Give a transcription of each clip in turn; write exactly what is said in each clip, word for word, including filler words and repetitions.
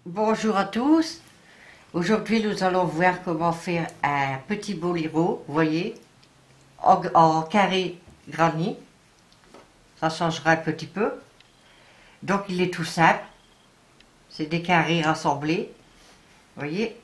Bonjour à tous. Aujourd'hui, nous allons voir comment faire un petit boléro, vous voyez, en, en carré granit. Ça changera un petit peu. Donc, il est tout simple. C'est des carrés rassemblés. Vous voyez.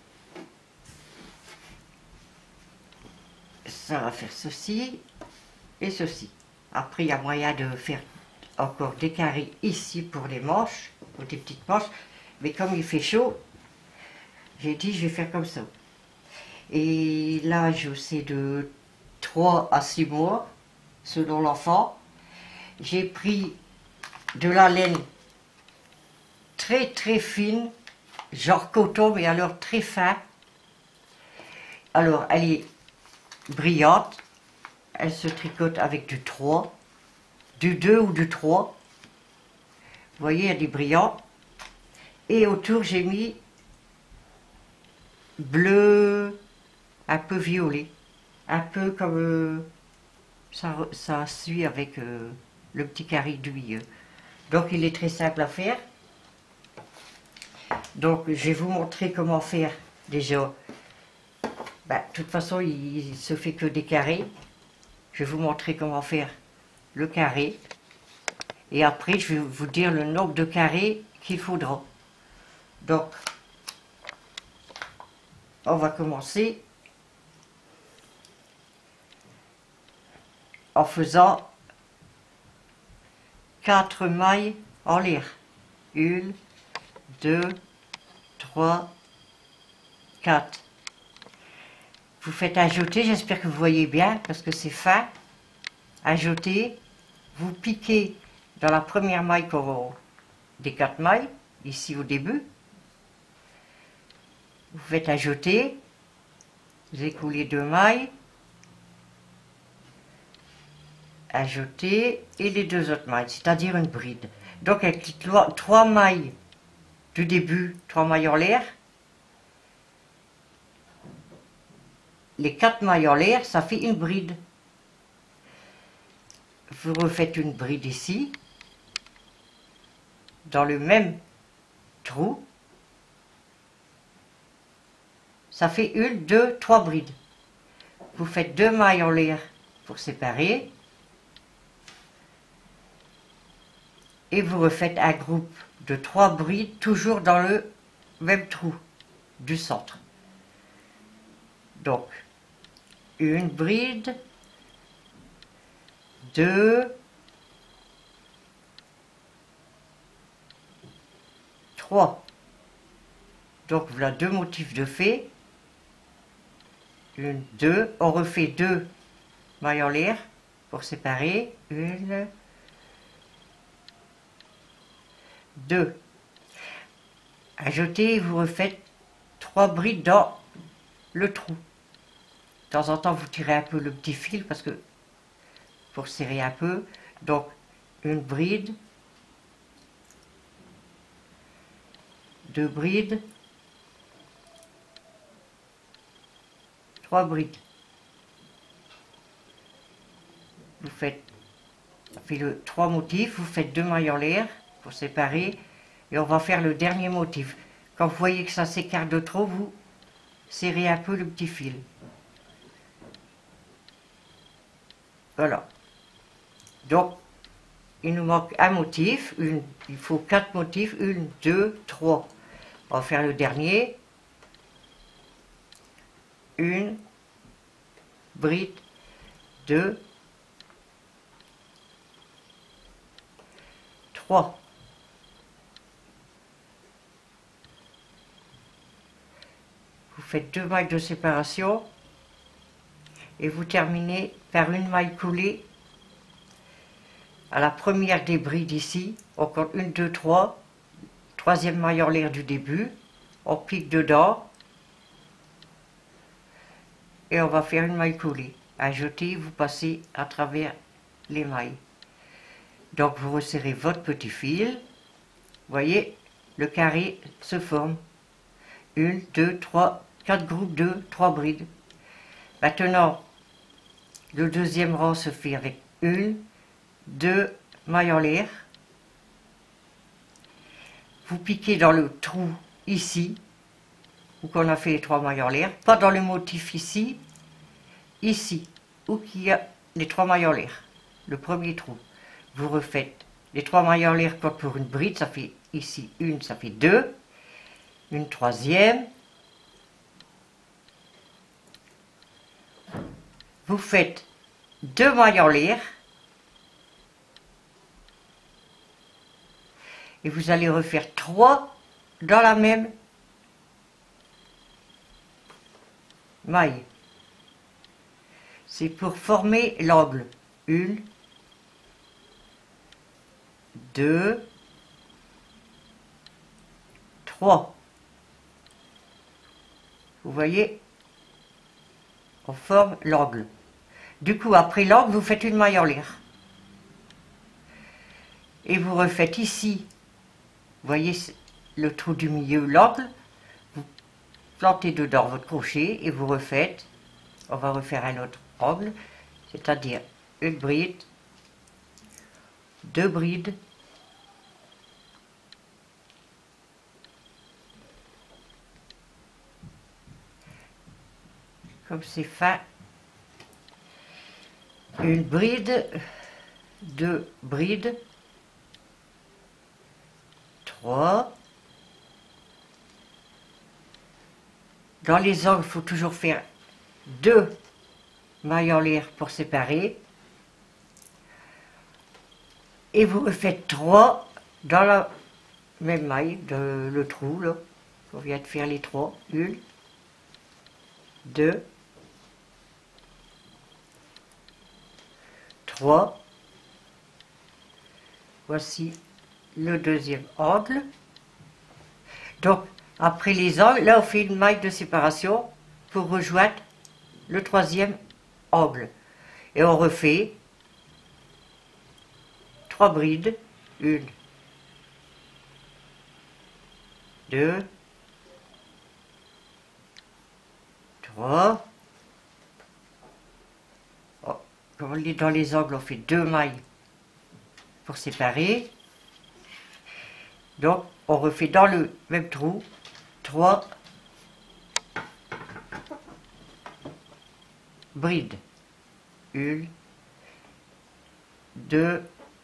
Ça va faire ceci et ceci. Après, il y a moyen de faire encore des carrés ici pour les manches, ou des petites manches. Mais comme il fait chaud, j'ai dit je vais faire comme ça. Et l'âge c'est de trois à six mois, selon l'enfant. J'ai pris de la laine très très fine, genre coton, mais alors très fin. Alors elle est brillante, elle se tricote avec du trois, du deux ou du trois. Vous voyez, elle est brillante. Et autour j'ai mis bleu, un peu violet, un peu comme euh, ça, ça suit avec euh, le petit carré du milieu. Donc il est très simple à faire. Donc je vais vous montrer comment faire déjà. Ben, de toute façon il, il se fait que des carrés. Je vais vous montrer comment faire le carré. Et après je vais vous dire le nombre de carrés qu'il faudra. Donc on va commencer en faisant quatre mailles en l'air. Une, deux, trois, quatre. Vous faites ajouter, j'espère que vous voyez bien, parce que c'est fin. Ajouter, vous piquez dans la première maille des quatre mailles, ici au début. Vous faites ajouter, vous écoulez deux mailles, ajouter, et les deux autres mailles, c'est-à-dire une bride. Donc avec les trois mailles du début, trois mailles en l'air, les quatre mailles en l'air, ça fait une bride. Vous refaites une bride ici, dans le même trou. Ça fait une, deux, trois brides. Vous faites deux mailles en l'air pour séparer. Et vous refaites un groupe de trois brides, toujours dans le même trou du centre. Donc, une bride, deux, trois. Donc voilà deux motifs de fée. Une, deux, on refait deux mailles en l'air pour séparer. Une, deux. Ajoutez, vous refaites trois brides dans le trou. De temps en temps, vous tirez un peu le petit fil parce que pour serrer un peu. Donc, une bride, deux brides, trois brides. Vous faites, fait le trois motifs, vous faites deux mailles en l'air pour séparer, et on va faire le dernier motif. Quand vous voyez que ça s'écarte de trop, vous serrez un peu le petit fil. Voilà. Donc, il nous manque un motif, une, il faut quatre motifs, une, deux, trois. On va faire le dernier. Une bride, deux, trois. Vous faites deux mailles de séparation et vous terminez par une maille coulée à la première des brides ici. On compte une, deux, trois. Troisième maille en l'air du début. On pique dedans. Et on va faire une maille coulée. Ajoutez, vous passez à travers les mailles. Donc vous resserrez votre petit fil. Vous voyez, le carré se forme. Une, deux, trois, quatre groupes de trois brides. Maintenant, le deuxième rang se fait avec une, deux mailles en l'air. Vous piquez dans le trou ici, où qu'on a fait les trois mailles en l'air, pas dans le motif ici, ici, où il y a les trois mailles en l'air, le premier trou. Vous refaites les trois mailles en l'air comme pour une bride, ça fait ici une, ça fait deux, une troisième. Vous faites deux mailles en l'air et vous allez refaire trois dans la même maille. C'est pour former l'angle. Une, deux, trois. Vous voyez, on forme l'angle. Du coup, après l'angle, vous faites une maille en l'air. Et vous refaites ici, vous voyez le trou du milieu, l'angle, vous plantez dedans votre crochet et vous refaites, on va refaire un autre angle, c'est-à-dire une bride, deux brides, comme c'est fin, une bride, deux brides, trois. Dans les angles, il faut toujours faire deux mailles en l'air pour séparer. Et vous refaites trois dans la même maille, de, le trou, là. On vient de faire les trois. Une, deux, trois. Voici le deuxième angle. Donc, après les angles, là on fait une maille de séparation pour rejoindre le troisième angle. Et on refait trois brides. Une, deux, trois. Oh, comme on dit dans les angles, on fait deux mailles pour séparer. Donc, on refait dans le même trou trois brides. Une, deux,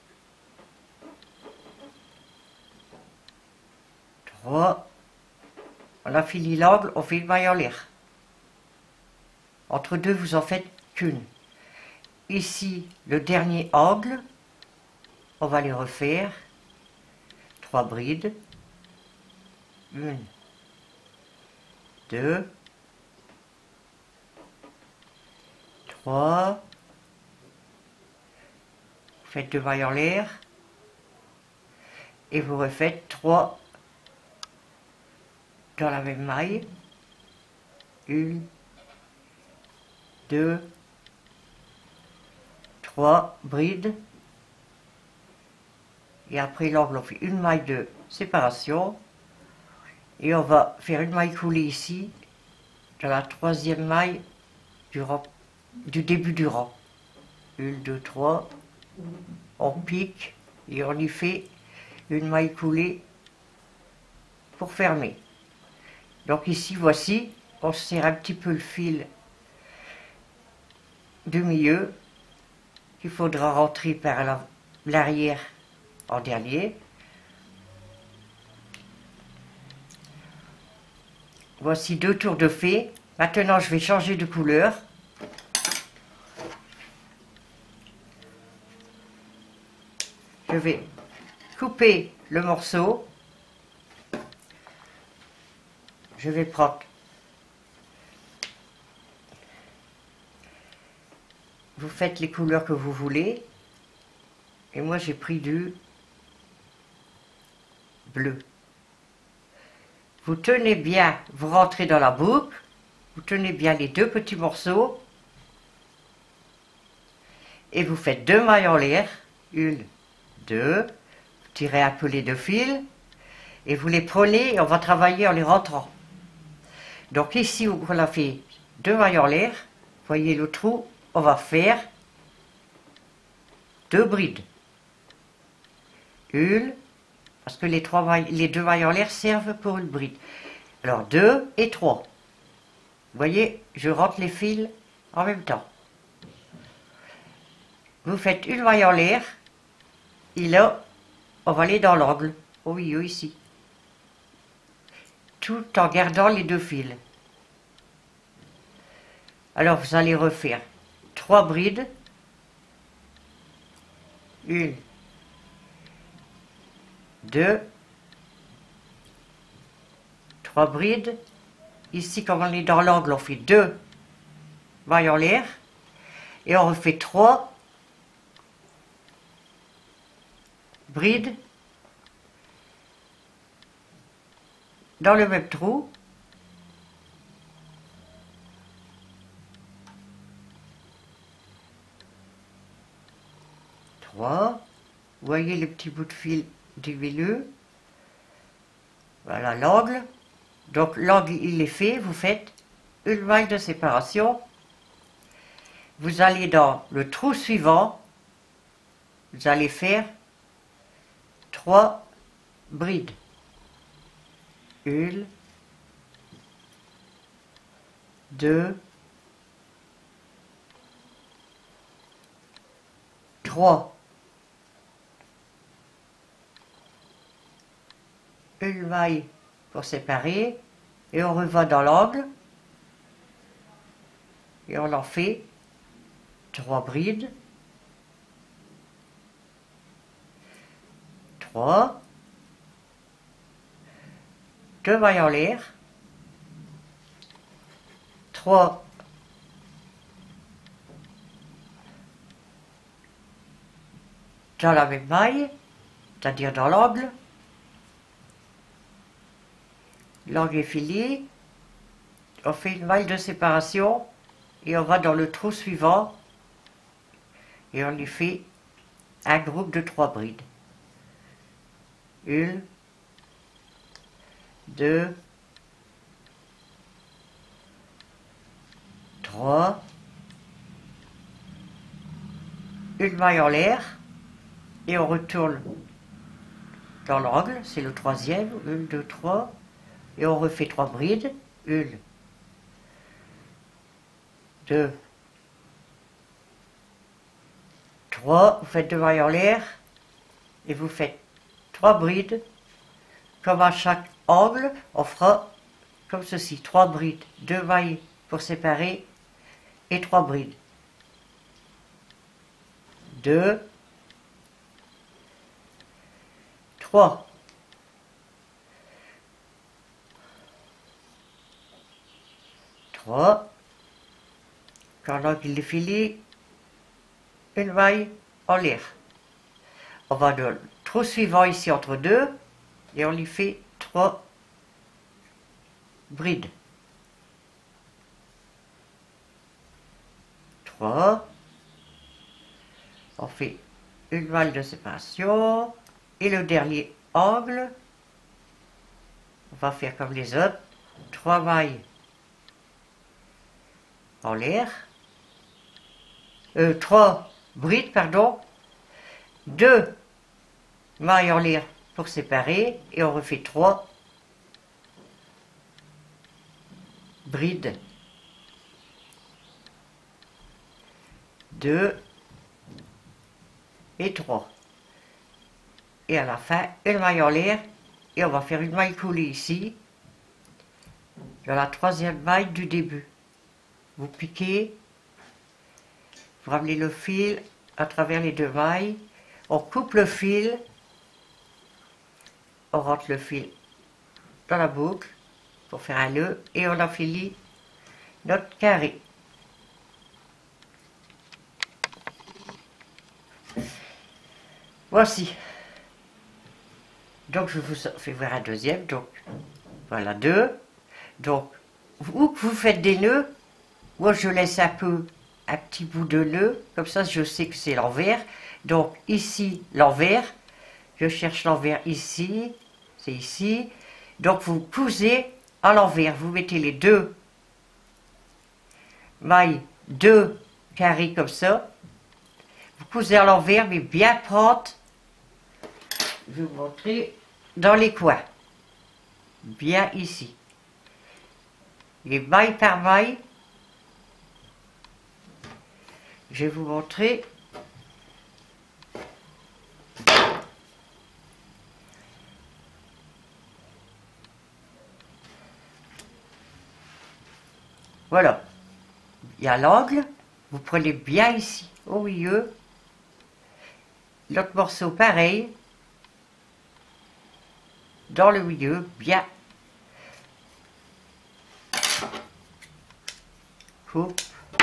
trois. On a fini l'angle, on fait une maille en l'air. Entre deux, vous en faites qu'une. Ici, le dernier angle, on va les refaire. Trois brides. Une, deux, trois. Vous faites deux mailles en l'air. Et vous refaites trois dans la même maille. Une, deux, trois brides. Et après l'angle, on fait une maille de séparation. Et on va faire une maille coulée ici, dans la troisième maille du, rang, du début du rang. Une, deux, trois. On pique et on y fait une maille coulée pour fermer. Donc ici, voici, on serre un petit peu le fil du milieu qu'il faudra rentrer par l'arrière en dernier. Voici deux tours de fait. Maintenant, je vais changer de couleur. Je vais couper le morceau. Je vais prendre vous faites les couleurs que vous voulez. Et moi, j'ai pris du bleu. Vous tenez bien, vous rentrez dans la boucle, vous tenez bien les deux petits morceaux et vous faites deux mailles en l'air, une, deux, vous tirez un peu les deux fils et vous les prenez et on va travailler en les rentrant. Donc ici, on a fait deux mailles en l'air, voyez le trou, on va faire deux brides. Une, Parce que les, trois mailles, les deux mailles en l'air servent pour une bride. Alors deux et trois. Vous voyez, je rentre les fils en même temps. Vous faites une maille en l'air, et là, on va aller dans l'angle, au milieu ici. Tout en gardant les deux fils. Alors vous allez refaire trois brides. Une, deux, trois brides. Ici, comme on est dans l'angle, on fait deux mailles en l'air. Et on refait trois brides dans le même trou. Trois. Vous voyez les petits bouts de fil du milieu. Voilà l'angle. Donc l'angle il est fait, vous faites une maille de séparation. Vous allez dans le trou suivant, vous allez faire trois brides. Une, deux, trois. Une maille pour séparer et on revoit dans l'angle et on en fait trois brides, trois, deux mailles en l'air, trois, dans la même maille, c'est-à-dire dans l'angle. L'angle est filé, on fait une maille de séparation et on va dans le trou suivant et on y fait un groupe de trois brides. Une, deux, trois, une maille en l'air et on retourne dans l'angle, c'est le troisième, une, deux, trois. Et on refait trois brides, une, deux, trois, vous faites deux mailles en l'air, et vous faites trois brides, comme à chaque angle, on fera comme ceci, trois brides, deux mailles pour séparer, et trois brides. Deux, trois. trois, quand l'angle est filé, une maille en l'air. On va dans le trou suivant ici entre deux et on y fait trois brides. trois, on fait une maille de séparation et le dernier angle, on va faire comme les autres, trois mailles en l'air, euh, trois brides, pardon, deux mailles en l'air pour séparer, et on refait trois brides, deux et trois. Et à la fin, une maille en l'air, et on va faire une maille coulée ici, dans la troisième maille du début. Vous piquez, vous ramenez le fil à travers les deux mailles, on coupe le fil, on rentre le fil dans la boucle pour faire un nœud et on enfilie notre carré. Voici. Donc je vous fais voir un deuxième, donc voilà deux. Donc où que vous faites des nœuds, moi je laisse un peu, un petit bout de nœud, comme ça je sais que c'est l'envers. Donc ici l'envers, je cherche l'envers ici, c'est ici. Donc vous cousez à l'envers, vous mettez les deux mailles, deux carrés comme ça. Vous cousez à l'envers, mais bien prendre. Je vais vous montrer dans les coins, bien ici. Et maille par maille, je vais vous montrer. Voilà, il y a l'angle, vous prenez bien ici, au milieu. L'autre morceau pareil, dans le milieu, bien. Coupe.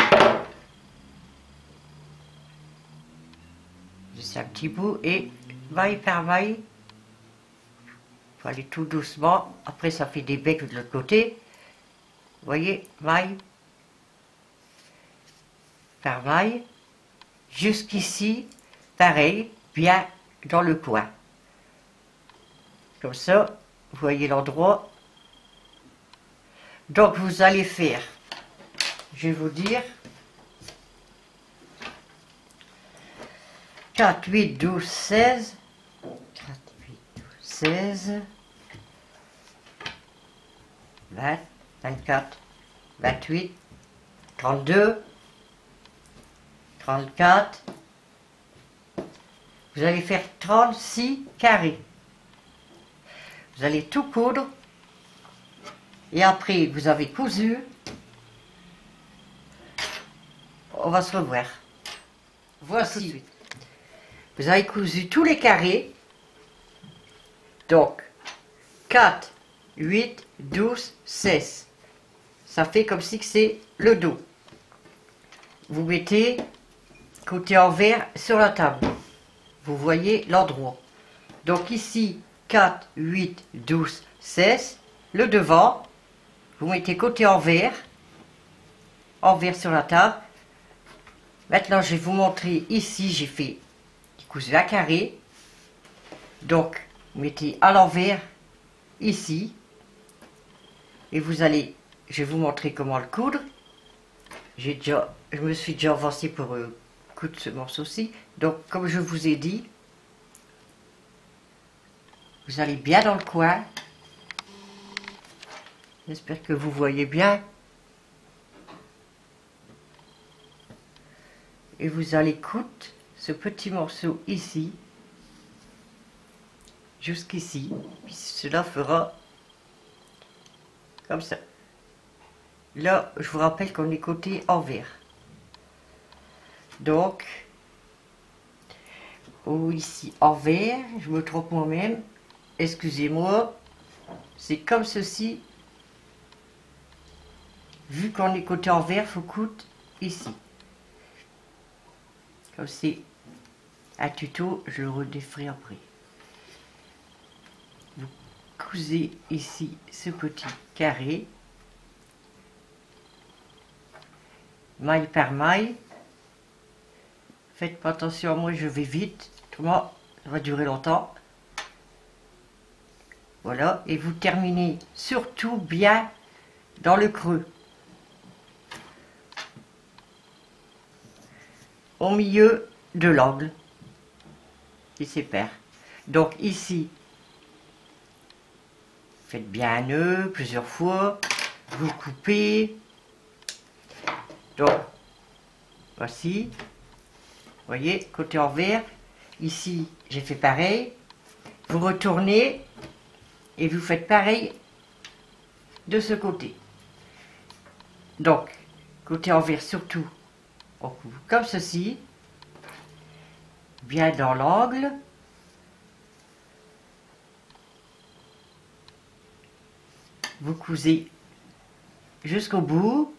Juste un petit bout et maille par maille. Il faut aller tout doucement, après ça fait des becs de l'autre côté. Vous voyez, maille par maille, jusqu'ici, pareil, bien dans le coin. Comme ça, vous voyez l'endroit. Donc vous allez faire, je vais vous dire, quatre, huit, douze, seize, quatre, huit, douze, seize, vingt, vingt-quatre, vingt-huit, trente-deux, trente-quatre, vous allez faire trente-six carrés. Vous allez tout coudre et après vous avez cousu. On va se revoir. Voici. Vous avez cousu tous les carrés. Donc quatre, huit, douze, seize. Ça fait comme si c'est le dos. Vous mettez côté envers sur la table. Vous voyez l'endroit. Donc ici, quatre, huit, douze, seize. Le devant, vous mettez côté envers. Envers sur la table. Maintenant, je vais vous montrer ici, j'ai fait cousu un carré. Donc, vous mettez à l'envers ici. Et vous allez, je vais vous montrer comment le coudre. J'ai déjà, je me suis déjà avancé pour euh, coudre ce morceau-ci. Donc, comme je vous ai dit, vous allez bien dans le coin. J'espère que vous voyez bien. Et vous allez coudre ce petit morceau ici, jusqu'ici. Puis cela fera comme ça. Là, je vous rappelle qu'on est côté envers. Donc, ou ici envers, je me trompe moi-même. Excusez-moi. C'est comme ceci. Vu qu'on est côté envers, il faut coudre ici. Comme c'est un tuto, je le redéferai après. Vous cousez ici ce petit carré. Maille par maille. Faites pas attention à moi, je vais vite. Autrement, ça va durer longtemps. Voilà. Et vous terminez surtout bien dans le creux. Au milieu de l'angle qui sépare. Donc ici, faites bien un nœud plusieurs fois, vous coupez. Donc, voici, vous voyez, côté envers. Ici, j'ai fait pareil. Vous retournez et vous faites pareil de ce côté. Donc, côté envers surtout. On couvre comme ceci, bien dans l'angle. Vous cousez jusqu'au bout.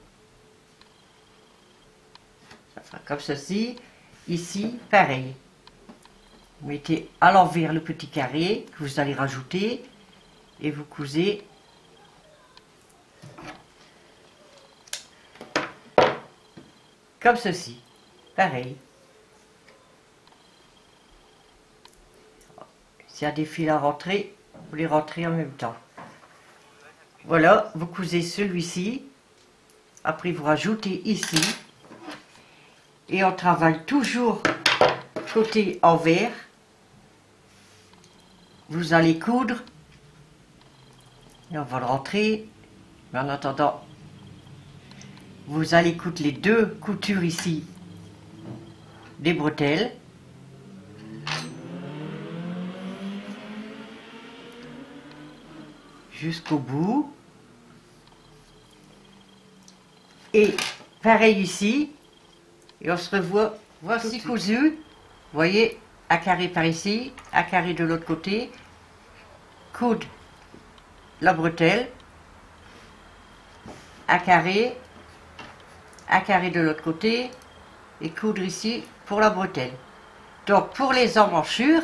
Ça fera comme ceci. Ici, pareil. Vous mettez à l'envers le petit carré que vous allez rajouter et vous cousez comme ceci, pareil. S'il y a des fils à rentrer, vous les rentrez en même temps. Voilà, vous cousez celui-ci. Après, vous rajoutez ici. Et on travaille toujours côté envers. vous allez coudre. Et on va le rentrer. Mais en attendant, vous allez coudre les deux coutures ici des bretelles. Jusqu'au bout. Et pareil ici. Et on se revoit. Voici cousu. Vous voyez, un carré par ici, un carré de l'autre côté. Coudre la bretelle. Un carré. Un carré de l'autre côté. Et coudre ici pour la bretelle. Donc pour les emmanchures,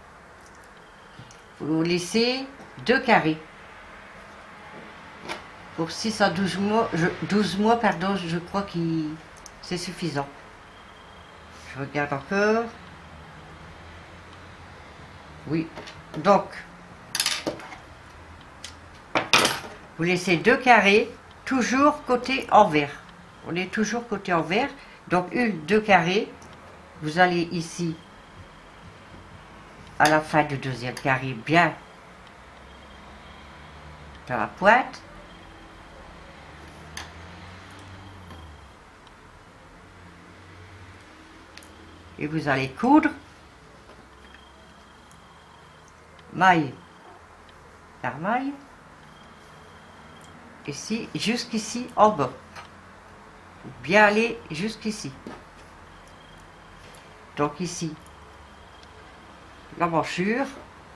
vous laissez deux carrés. Pour six à douze mois, je, douze mois, pardon, je crois que c'est suffisant. Je regarde encore. Oui. Donc, vous laissez deux carrés, toujours côté envers. On est toujours côté envers. Donc, une, deux carrés. Vous allez ici, à la fin du deuxième carré, bien dans la pointe. Et vous allez coudre maille par maille, ici, jusqu'ici en bas. Bien aller jusqu'ici. Donc ici, l'emmanchure,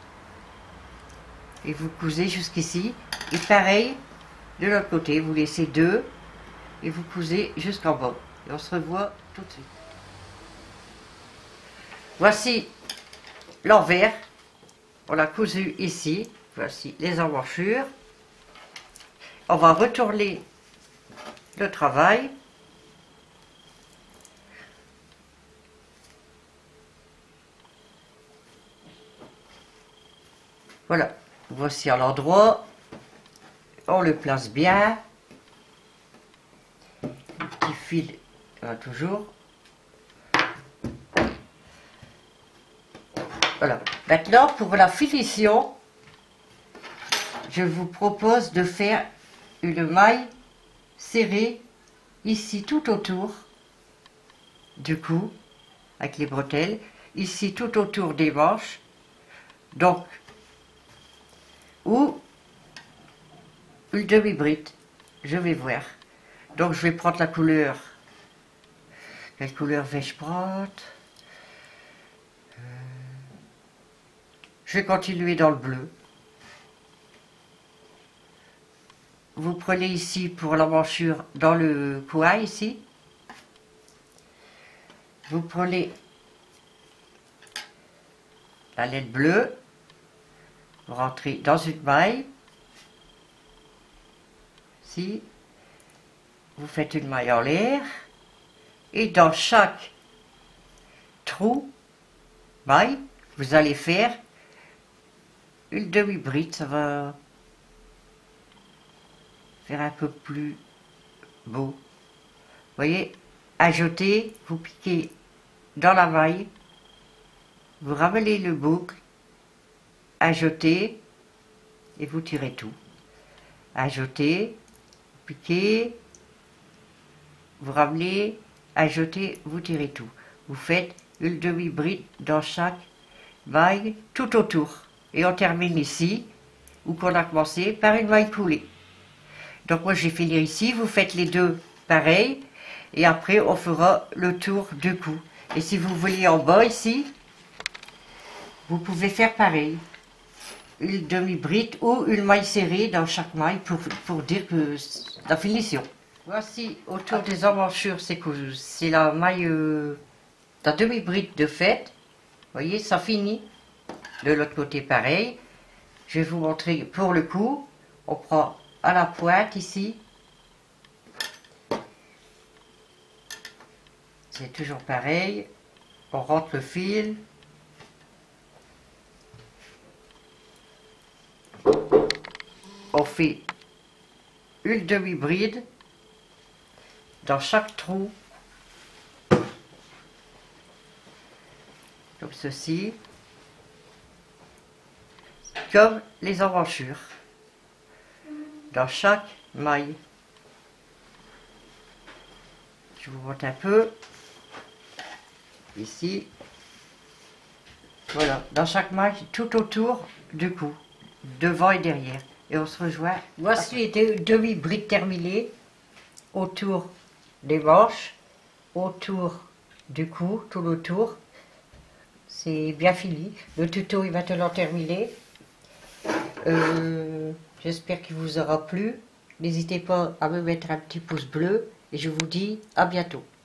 et vous cousez jusqu'ici. Et pareil, de l'autre côté, vous laissez deux, et vous cousez jusqu'en bas. Et on se revoit tout de suite. Voici l'envers, on l'a cousu ici, voici les emmanchures. On va retourner le travail. Voilà, voici à l'endroit, on le place bien. Petit fil, voilà, toujours. Voilà. Maintenant, pour la finition, je vous propose de faire une maille serrée ici tout autour du cou, avec les bretelles, ici tout autour des manches, donc, ou une demi-bride, je vais voir. Donc, je vais prendre la couleur. Quelle couleur vais-je prendre ? Je vais continuer dans le bleu. Vous prenez ici pour l'emmanchure dans le coin ici. Vous prenez la laine bleue. Vous rentrez dans une maille. Ici. Vous faites une maille en l'air. Et dans chaque trou, maille, vous allez faire une demi-bride, ça va faire un peu plus beau. Vous voyez, ajoutez, vous piquez dans la maille, vous ramenez le boucle, ajoutez et vous tirez tout. Ajoutez, piquez, vous ramenez, ajoutez, vous tirez tout. Vous faites une demi-bride dans chaque maille tout autour. Et on termine ici, où qu'on a commencé, par une maille coulée. Donc moi je vais finir ici, vous faites les deux pareils, et après on fera le tour du cou. Et si vous voulez en bas ici, vous pouvez faire pareil. Une demi-bride ou une maille serrée dans chaque maille pour, pour dire que c'est la finition. Voici autour des emmanchures, c'est c'est la maille, euh, la demi-bride de fait. Vous voyez, ça finit. De l'autre côté, pareil. Je vais vous montrer pour le cou. On prend à la pointe ici. C'est toujours pareil. On rentre le fil. On fait une demi-bride dans chaque trou. Comme ceci. comme les emmanchures dans chaque maille. Je vous montre un peu ici. Voilà, dans chaque maille, tout autour du cou, devant et derrière. Et on se rejoint. Voici les deux demi-briques terminées autour des manches, autour du cou, tout autour. C'est bien fini. Le tuto est maintenant terminé. Euh, J'espère qu'il vous aura plu. N'hésitez pas à me mettre un petit pouce bleu et je vous dis à bientôt.